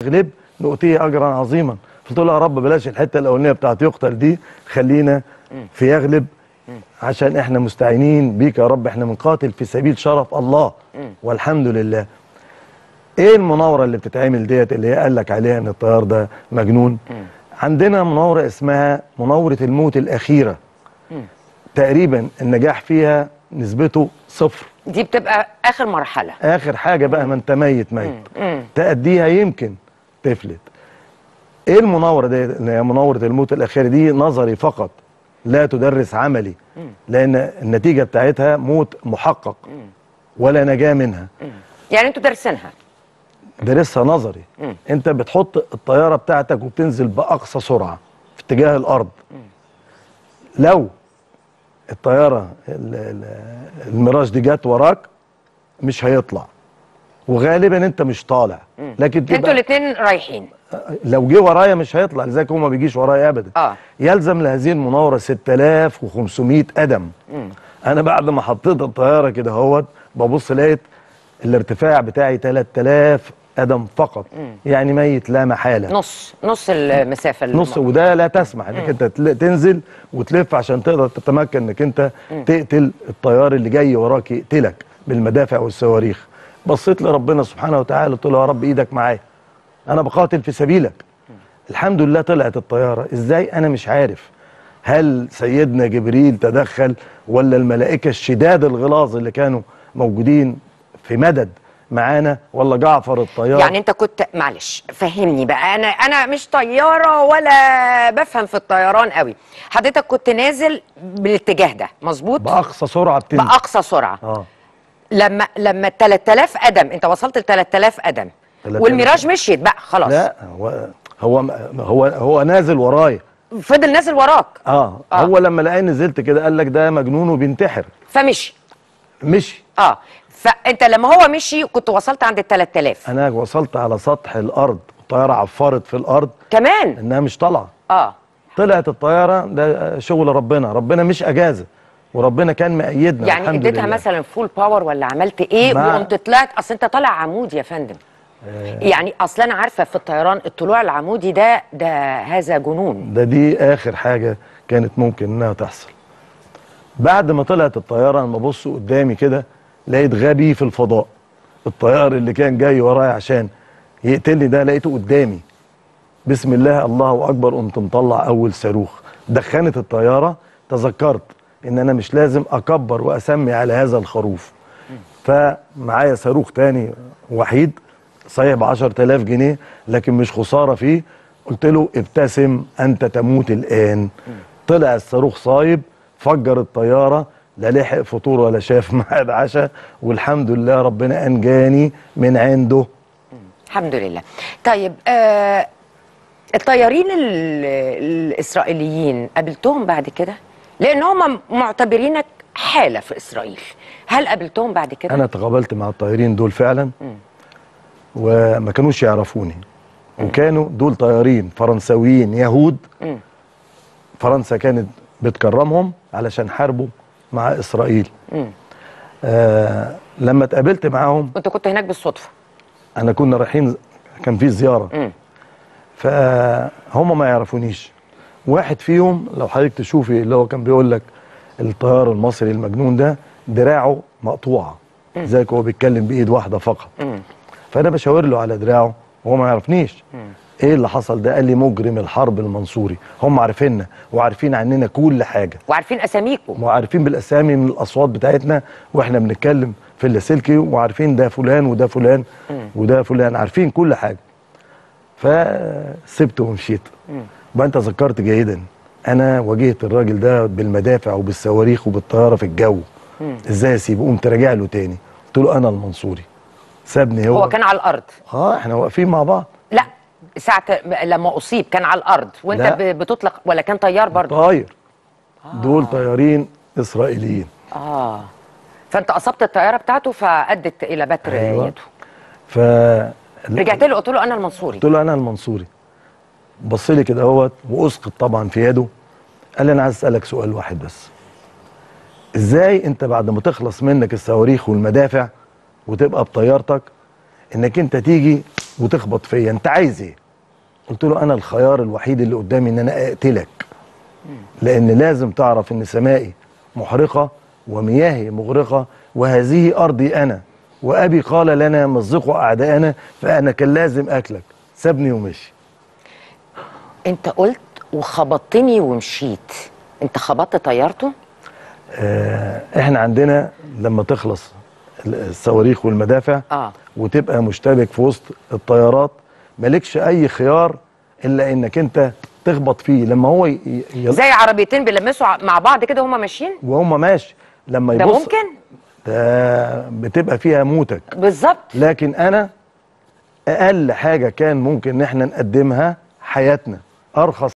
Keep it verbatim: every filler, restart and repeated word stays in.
يغلب نؤتيه اجرا عظيما. قلت له يا رب بلاش الحته الاولانيه بتاعت يقتل دي، خلينا في يغلب، عشان احنا مستعينين بيك يا رب، احنا بنقاتل في سبيل شرف الله والحمد لله. ايه المناوره اللي بتتعمل ديت اللي هي قال لك عليها ان الطيار ده مجنون؟ عندنا مناوره اسمها مناوره الموت الاخيره، تقريبا النجاح فيها نسبته صفر. دي بتبقى اخر مرحله، اخر حاجه بقى، ما انت ميت ميت تأديها يمكن تفلت. ايه المناوره دي اللي هي مناوره الموت الاخيره؟ دي نظري فقط، لا تدرس عملي، لان النتيجه بتاعتها موت محقق ولا نجاه منها. يعني انتوا دارسينها؟ دارسها نظري. انت بتحط الطياره بتاعتك وبتنزل باقصى سرعه في اتجاه الارض. لو الطياره الميراج دي جت وراك مش هيطلع، وغالبا انت مش طالع، لكن انتوا الاثنين رايحين. لو جه ورايا مش هيطلع، لذلك هو ما بيجيش ورايا ابدا. اه يلزم لهذه المناوره ستة آلاف وخمسمائة قدم. مم. انا بعد ما حطيت الطياره كده اهوت ببص لقيت الارتفاع بتاعي ثلاثة آلاف قدم فقط. مم. يعني ميت لا محاله، نص نص المسافه اللي نص، وده لا تسمح انك انت تنزل وتلف عشان تقدر تتمكن انك انت مم. تقتل الطيار اللي جاي وراك يقتلك بالمدافع والصواريخ. بصيت لربنا سبحانه وتعالى قلت له يا رب ايدك معايا، انا بقاتل في سبيلك. الحمد لله طلعت الطياره. ازاي؟ انا مش عارف هل سيدنا جبريل تدخل ولا الملائكه الشداد الغلاظ اللي كانوا موجودين في مدد معانا، ولا جعفر الطيار. يعني انت كنت، معلش فهمني بقى، انا انا مش طياره ولا بفهم في الطيران قوي. حضرتك كنت نازل بالاتجاه ده مظبوط؟ باقصى سرعه بتنزل. باقصى سرعه. اه لما لما ثلاثة آلاف قدم انت وصلت ل ثلاثة آلاف قدم والميراج مشيت بقى خلاص. لا هو هو هو هو نازل ورايا، فضل نازل وراك. آه. اه هو لما لقاني نزلت كده قال لك ده مجنون وبينتحر، فمشي. مشي. اه فانت لما هو مشي كنت وصلت عند ال ثلاثة آلاف. انا وصلت على سطح الارض، الطياره عفرت في الارض كمان انها مش طالعه. اه طلعت الطياره، ده شغل ربنا، ربنا مش اجازه، وربنا كان مأيدنا. يعني اديتها مثلا فول باور ولا عملت ايه وقمت طلعت؟ اصل انت طالع عمود يا فندم. آه يعني اصل انا عارفه في الطيران الطلوع العمودي ده ده هذا جنون. ده دي اخر حاجه كانت ممكن انها تحصل. بعد ما طلعت الطياره انا ببص قدامي كده لقيت غبي في الفضاء، الطيار اللي كان جاي ورايا عشان يقتلني ده لقيته قدامي. بسم الله الله اكبر، قمت مطلع اول صاروخ دخنت الطياره. تذكرت ان انا مش لازم اكبر واسمي على هذا الخروف، فمعايا صاروخ تاني وحيد صحيح ب عشرة آلاف جنيه لكن مش خساره فيه. قلت له ابتسم انت تموت الان. طلع الصاروخ صايب، فجر الطياره، لا لحق فطور ولا شاف ميعاد عشاء، والحمد لله ربنا انجاني من عنده. الحمد لله. طيب آه الطيارين الاسرائيليين قابلتهم بعد كده؟ لان هم معتبرينك حاله في اسرائيل، هل قابلتهم بعد كده؟ انا تقابلت مع الطيارين دول فعلا. م. وما كانوش يعرفوني. م. وكانوا دول طيارين فرنساويين يهود. م. فرنسا كانت بتكرمهم علشان حاربوا مع اسرائيل. م. آه لما اتقابلت معاهم، انت كنت هناك بالصدفه؟ انا كنا رايحين، كان في زياره. م. فهم ما يعرفونيش. واحد فيهم لو حضرتك تشوفي اللي هو كان بيقول لك الطيار المصري المجنون ده دراعه مقطوعه زيك، هو بيتكلم بايد واحده فقط. م. فانا بشاور له على دراعه وهو ما يعرفنيش. م. ايه اللي حصل ده؟ قال لي مجرم الحرب المنصوري. هم عارفيننا وعارفين عننا كل حاجه، وعارفين اساميكم، وعارفين بالاسامي من الاصوات بتاعتنا واحنا بنتكلم في اللاسلكي، وعارفين ده فلان وده فلان م. وده فلان، عارفين كل حاجه. فسبته ومشيت. بقى انت ذكرت جيدا، انا واجهت الراجل ده بالمدافع وبالصواريخ وبالطياره في الجو. مم. ازاي اسيبه؟ قمت راجع له تاني قلت له انا المنصوري. سابني هو. هو كان على الارض؟ اه احنا واقفين مع بعض. لا ساعه لما اصيب كان على الارض وانت لا. بتطلق ولا كان طيار برضه؟ طاير. آه. دول طيارين اسرائيليين. اه فانت اصبت الطياره بتاعته فادت الى بتر أيوة. يده. ف رجعت له قلت له انا المنصوري. قلت له انا المنصوري. بص لي كده اهوت واسقط طبعا في يده. قال لي انا عايز اسالك سؤال واحد بس، ازاي انت بعد ما تخلص منك الصواريخ والمدافع وتبقى بطيارتك انك انت تيجي وتخبط فيا، انت عايز ايه؟ قلت له انا الخيار الوحيد اللي قدامي ان انا اقتلك، لان لازم تعرف ان سمائي محرقه ومياهي مغرقه وهذه ارضي انا، وابي قال لنا مزقوا اعداءنا، فانا كان لازم اكلك. سابني ومشي. انت قلت وخبطتني ومشيت، انت خبطت طيارته؟ آه احنا عندنا لما تخلص الصواريخ والمدافع اه وتبقى مشتبك في وسط الطيارات، مالكش اي خيار الا انك انت تخبط فيه. لما هو ي... ي... زي عربيتين بيلمسوا مع بعض كده وهم ماشيين وهم ماشي، لما ده يبص ممكن، ده بتبقى فيها موتك بالظبط. لكن انا اقل حاجه كان ممكن ان احنا نقدمها حياتنا، ارخص